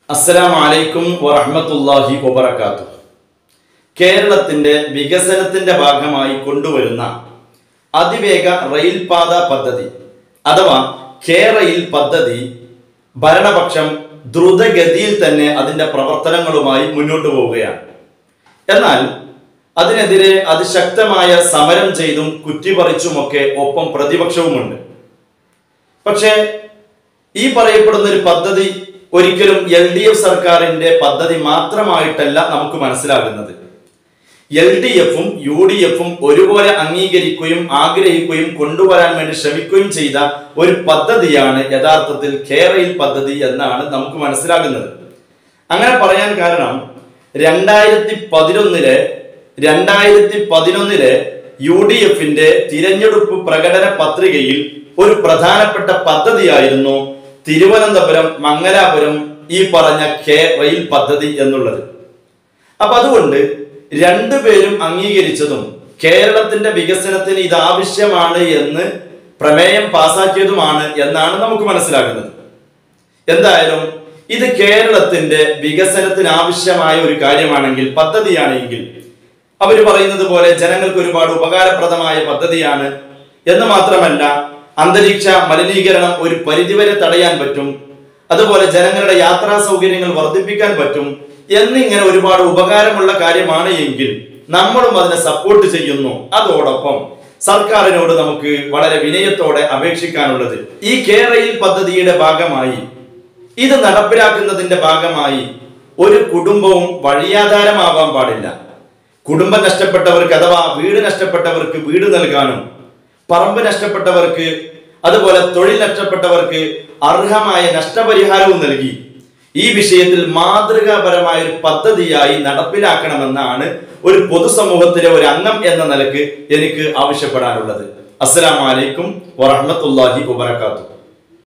അസ്സലാമു അലൈക്കും വറഹ്മത്തുള്ളാഹി വബറകാതുഹു. കേരളത്തിന്റെ വികസനത്തിന്റെ ഭാഗമായി കൊണ്ടുവരുന്ന അതിവേഗ റെയിൽപാത പദ്ധതി അഥവാ കെ-റെയിൽ പദ്ധതി ഭരണപക്ഷം ദ്രുതഗതിയിൽ തന്നെ അതിന്റെ പ്രവർത്തനങ്ങളുമായി മുന്നോട്ട് പോവുകയാണ്. എന്നാൽ അതിനെതിരെ അതിശക്തമായ സമരം ചെയ്തും കുറ്റിപറിച്ചുമൊക്കെ ഒപ്പം പ്രതിപക്ഷവുമുണ്ട്. പക്ഷേ ഈ പറയപ്പെടുന്ന ഒരു പദ്ധതി ഒരിക്കലും LDF സർക്കാരിന്റെ പദ്ധതി മാത്രമായിട്ടല്ല നമുക്ക് മനസ്സിലാകുന്നത്. LDFും UDFും ഒരുപോലെ അംഗീകരിക്കുകയും ആഗ്രഹിക്കുകയും കൊണ്ടുവരാൻ വേണ്ടി ശ്രമിക്കുകയും ചെയ്ത ഒരു പദ്ധതിയാണ് യഥാർത്ഥത്തിൽ കെ-റെയിൽ പദ്ധതി എന്നാണ് നമുക്ക് മനസ്സിലാകുന്നത്. അങ്ങനെ പറയാൻ കാരണം 2011 UDFിന്റെ തിരഞ്ഞെടുപ്പ് പ്രകടന പത്രികയിൽ ഒരു പ്രധാനപ്പെട്ട പദ്ധതിയായിരുന്നു തിരുവനന്തപുരം മംഗലാപുരം ഈ പറഞ്ഞ കെ-റെയിൽ പദ്ധതി എന്നുള്ളത്. അപ്പൊ അതുകൊണ്ട് രണ്ടുപേരും അംഗീകരിച്ചതും കേരളത്തിന്റെ വികസനത്തിന് ഇത് ആവശ്യമാണ് എന്ന് പ്രമേയം പാസാക്കിയതുമാണ് എന്നാണ് നമുക്ക് മനസ്സിലാക്കുന്നത്. എന്തായാലും ഇത് കേരളത്തിന്റെ വികസനത്തിന് ആവശ്യമായ ഒരു കാര്യമാണെങ്കിൽ, പദ്ധതിയാണെങ്കിൽ, അവർ പറയുന്നത് പോലെ ജനങ്ങൾക്ക് ഒരുപാട് ഉപകാരപ്രദമായ പദ്ധതിയാണ് എന്ന് മാത്രമല്ല, അന്തരീക്ഷ മലിനീകരണം ഒരു പരിധിവരെ തടയാൻ പറ്റും, അതുപോലെ ജനങ്ങളുടെ യാത്രാ സൗകര്യങ്ങൾ വർദ്ധിപ്പിക്കാൻ പറ്റും എന്നിങ്ങനെ ഒരുപാട് ഉപകാരമുള്ള കാര്യമാണ് എങ്കിൽ നമ്മളും അതിനെ സപ്പോർട്ട് ചെയ്യുന്നു. അതോടൊപ്പം സർക്കാരിനോട് നമുക്ക് വളരെ വിനയത്തോടെ അപേക്ഷിക്കാനുള്ളത്, ഈ കെ-റെയിൽ പദ്ധതിയുടെ ഭാഗമായി ഇത് നടപ്പിലാക്കുന്നതിന്റെ ഭാഗമായി ഒരു കുടുംബവും വഴിയാധാരമാവാൻ പാടില്ല. കുടുംബം നഷ്ടപ്പെട്ടവർക്ക് അഥവാ വീട് നഷ്ടപ്പെട്ടവർക്ക് വീട് നൽകാനും, പറമ്പ് നഷ്ടപ്പെട്ടവർക്ക് അതുപോലെ തൊഴിൽ നഷ്ടപ്പെട്ടവർക്ക് അർഹമായ നഷ്ടപരിഹാരവും നൽകി ഈ വിഷയത്തിൽ മാതൃകാപരമായ ഒരു പദ്ധതിയായി നടപ്പിലാക്കണമെന്നാണ് ഒരു പൊതുസമൂഹത്തിലെ ഒരു അംഗം എന്ന നിലക്ക് എനിക്ക് ആവശ്യപ്പെടാനുള്ളത്. അസ്സലാമു അലൈക്കും വറഹ്മത്തുള്ളാഹി വബറകാതുഹു.